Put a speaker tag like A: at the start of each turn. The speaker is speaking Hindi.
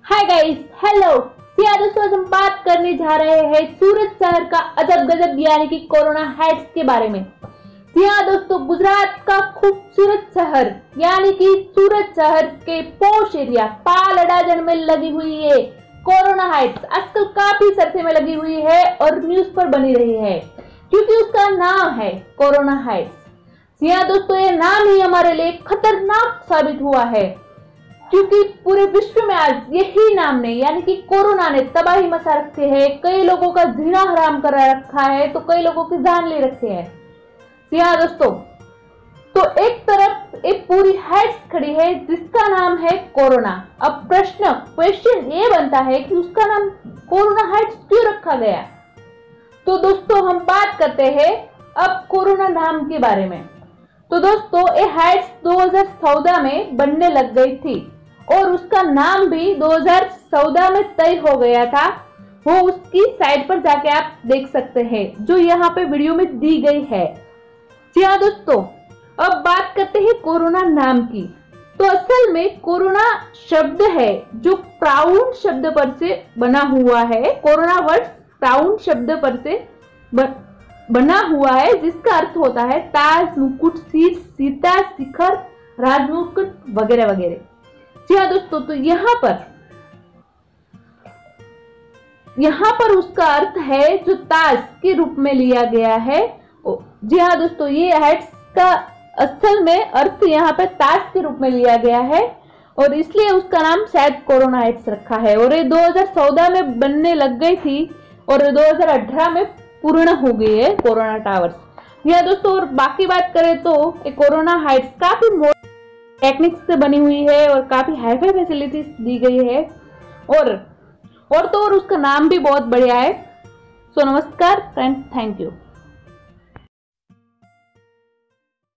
A: Hi guys, hello. दोस्तों, आज हम बात करने जा रहे हैं सूरत शहर का अजब गजब यानी कि कोरोना हाइट्स के बारे में। दोस्तों, गुजरात का खूबसूरत शहर यानी कि सूरत शहर के पोश एरिया पालड़ाजन में लगी हुई है कोरोना हाइट्स। आजकल काफी चर्चे में लगी हुई है और न्यूज पर बनी रही है क्योंकि उसका नाम है कोरोना हाइट्स। दोस्तों, ये नाम ही हमारे लिए खतरनाक साबित हुआ है क्योंकि पूरे विश्व में आज यही नाम ने यानी कि कोरोना ने तबाही मचा रखी है। कई लोगों का जीना हराम कर रखा है तो कई लोगों की जान ले रखे है। दोस्तों, तो एक तरफ एक पूरी हाइट्स खड़ी है जिसका नाम है कोरोना। अब क्वेश्चन ये बनता है कि उसका नाम कोरोना हाइट्स क्यों रखा गया। तो दोस्तों, हम बात करते हैं अब कोरोना नाम के बारे में। तो दोस्तों, ये हाइट्स 2014 में बनने लग गई थी और उसका नाम भी 2014 में तय हो गया था। वो उसकी साइट पर जाके आप देख सकते हैं जो यहाँ पे वीडियो में दी गई है। दोस्तों, अब बात करते हैं कोरोना नाम की। तो असल में कोरोना शब्द है जो क्राउन शब्द पर से बना हुआ है। कोरोना वर्ड क्राउन शब्द पर से बना हुआ है जिसका अर्थ होता है ताज, मुकुट, शीर्ष, सीता, शिखर, राजमुकुट वगैरह वगैरह। दोस्तों, तो यहाँ पर उसका अर्थ है जो ताज के रूप में लिया गया है। दोस्तों, ये हाइट्स का असल में अर्थ यहाँ पे ताज के रूप में लिया गया है और इसलिए उसका नाम शायद कोरोना हाइट्स रखा है। और ये 2014 में बनने लग गई थी और 2018 में पूर्ण हो गई है कोरोना टावर्स। दोस्तों, और बाकी बात करें तो कोरोना हाइट्स काफी टेक्निक्स से बनी हुई है और काफी हाईफाई फैसिलिटीज दी गई है और उसका नाम भी बहुत बढ़िया है। सो नमस्कार फ्रेंड्स, थैंक यू।